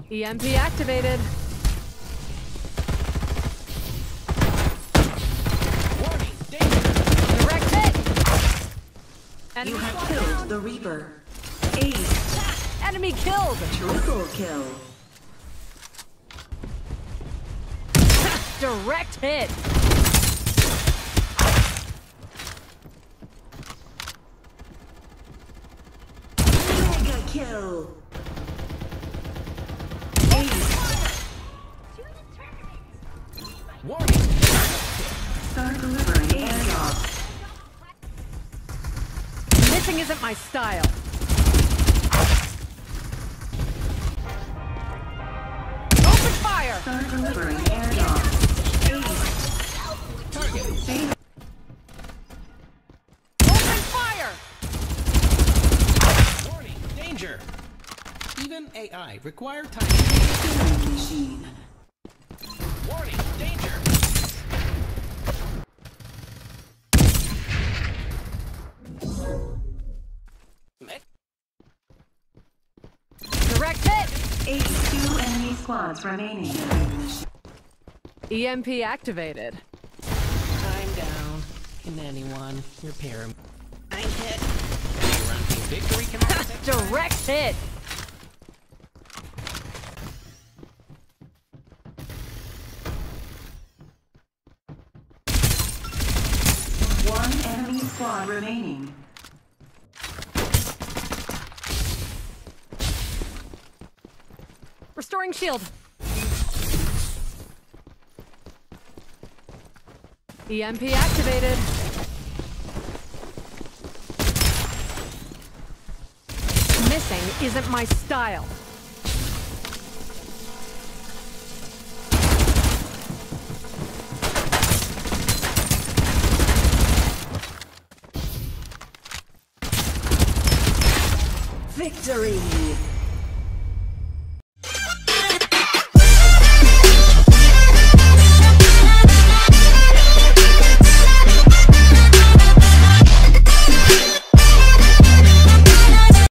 EMP activated. Warning, danger. Direct hit. You have killed the Reaper. Ace. Enemy killed. Triple kill. Direct hit. Mega kill. Ace. Warning. Start delivering airdrop. Missing isn't my style. Open fire. Start delivering airdrop. Target. Ace. Open fire. Warning, danger. Even AI require time. Killing machine. Warning, danger. Direct hit. 82 enemy squads remaining. EMP activated. Time down. Can anyone repair him? I'm hit. Run to victory command. Direct hit. One enemy squad remaining. Restoring shield. EMP activated. Missing isn't my style. Victory!